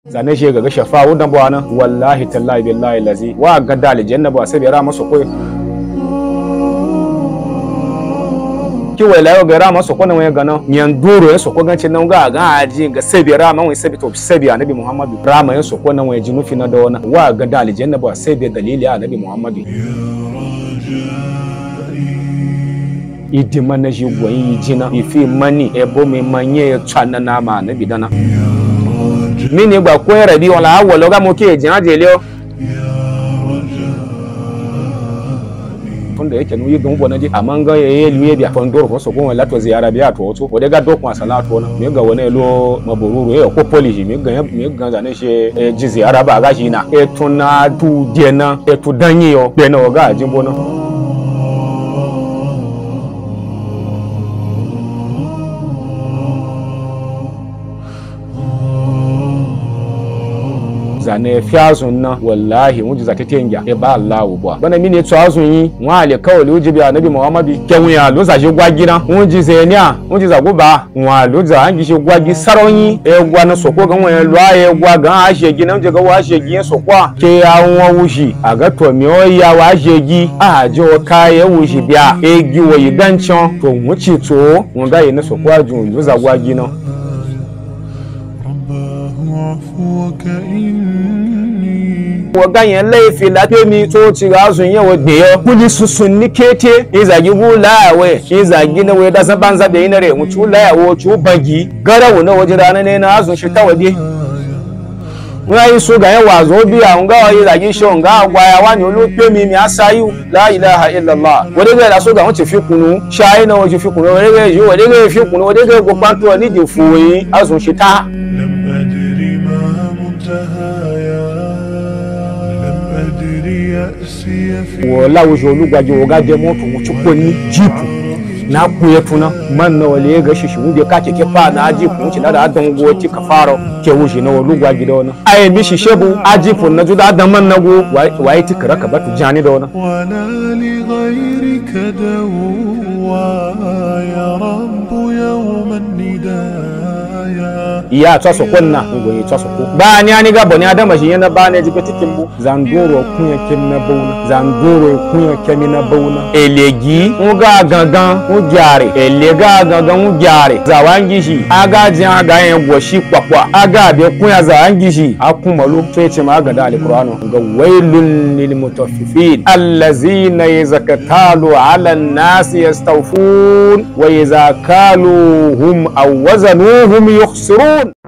zane shi ga shafa wudan bwana wallahi tallahi billahi lazi wa gadda aljanna ba sai bira masa koyi ki wai layo ga ra masa konan wai gana nyan duro ya soko ganci nan ga aji ga sai bira man wai sabi to sabi annabi muhammadu rama ya soko nan wai jinufi na da wana wa gadda aljanna ba sai bi dalili annabi muhammadu idima na shi gwayin jina ifi mani ebo me manye ya tsana na ma annabi dana mini gba ko rabi wala awolo ga mo ke jan je le o tunda yake nuyi gan bona di amanga ye luye bi afondoro ko so ko wala to ziyara bi ato to o de ga dokun salatu na me ga wona lo maboruru e ko polishi me ga zane she ji ziyara ba ga shi na e tuna tu dena e tu danyi o be na o ga jimbo na zane fiazun na wallahi muji zakete tengia e ba Allah wo bana mini to azun yi won ale kawli ujibi anabi muhammadu kewun ya lo za je gwagi na muji zenia muji za guba won lo za angi je gwagi saroyin e gwa na soko gan won lo aye gwa gan a shegi na je ga wa shegi sokwa ke awon wushi aga to mi o ya wa shegi a jo kai wushi bia e gi wo yidanchon to muci to won ga yi na sokwa jun lo za gwagi na wagan yan laifi lafiya mi to ci ga sun yawa da ya kuli susun ni kete izagi bulawe izagi na wai da san banza da yin re mu tula yawo cu bagi garawo na waje rana ne na azun shi ta waje wai so ga yan wazo biya nga wa izagi sho nga gwaya wani olupe mi asayu la ilaha illallah wode ga so ga won ti fi kunu shai na waje fi kunu wode ga fi kunu wode ga go panto ni di fuyi azun shi ta wala wujo lugwaje woga de moto muchuko ni jipu na kuyetuna man na wale ga shi wuje ka ke fa na jipu wuci da dan goti ka faro ke wuji na lugwaje da wannan ai bi shi shebu ajipu na juda da man nago wai tikara ka batu jani da wannan wala li ghayrika dawa ya rabb yawman nidaya iya tsaso konna ngo yi tsaso ko ba ni ani ga boni adama shi yana ba ne jipe tikin bu zanduro kunya ken na bauna zanduro kunya ken na bauna elegi uga gangan ugyare elega gangan ugyare zawangi shi aga jin aga yen goshi kwakwa aga be kunya zawangi shi akumalu sai ce ma ga da alqur'ano ga wailul lil mutaffifin allazina yazakatalu ala an-nas yastawfun wa yazakaluhum aw wazanuhum yukhsirun